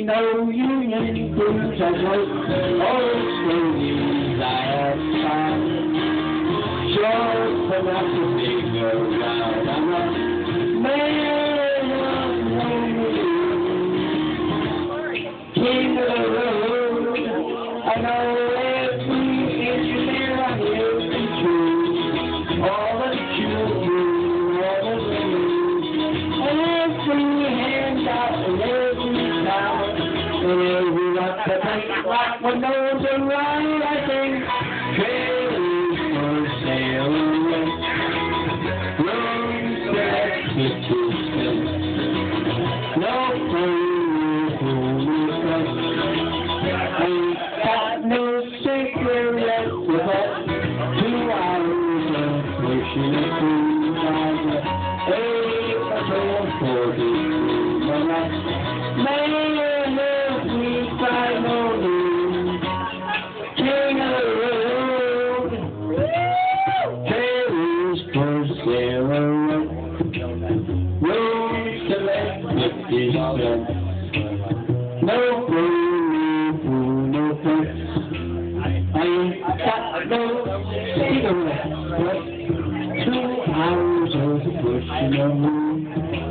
ain't no union dues. I work all the days I have time. Sure, but not to figure out. I'm a man of lonely, king of the road. I know every engineer on every tree, all the children, all the women, and every handout and every town, and every rock that makes rock when no one's around. I think trailers for sale away, roads that get you spent, no food for ain't got no cigarette without 2 hours of pushing it through my April 40 my life. Man, help me find no room, king of the road, trailers for sale around, roads to let 50 cents, no food, no pants. I ain't got no cigarette, but 2 hours of pushing a moon.